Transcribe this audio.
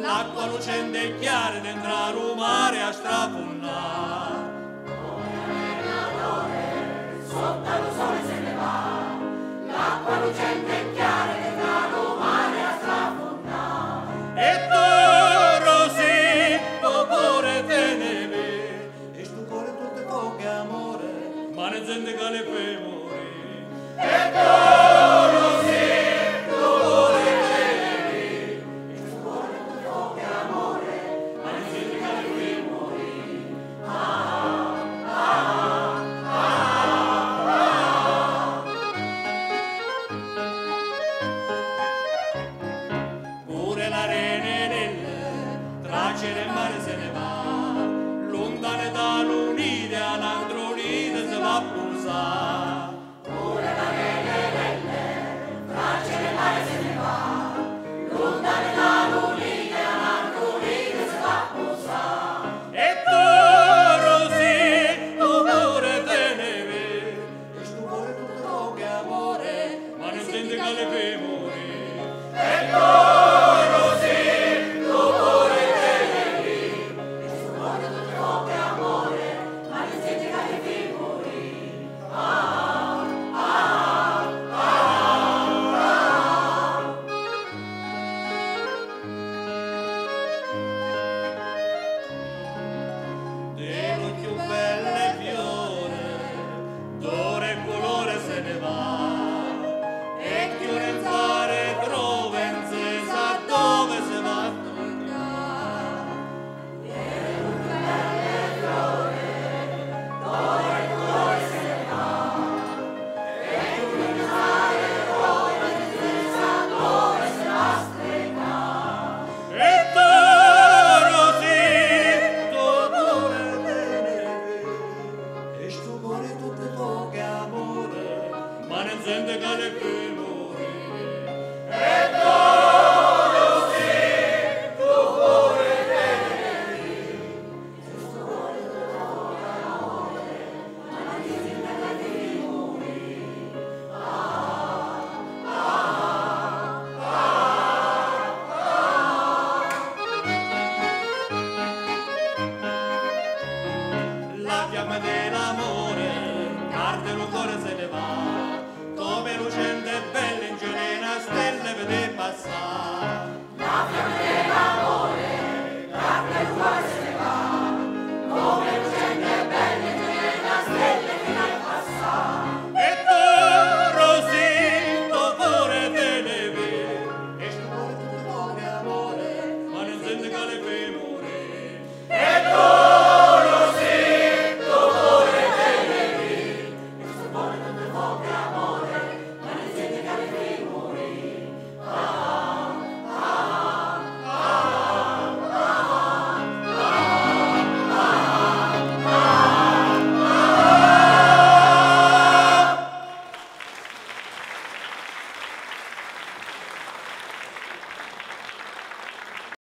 l'acqua lucente e chiara dentro al mare a strapunnare. Sotto lo sole se ne va, l'acqua lucente e chiara dentro al mare a strapunnare. E tu, Rosito, pure te ne vedi, e sto cuore tutto poche amore, ma ne gente che le fai morire. E tu, Rosito, pure te ne vedi, e sto cuore tutto poche amore, ma ne gente che le fai morire. Pure la renenella, tracere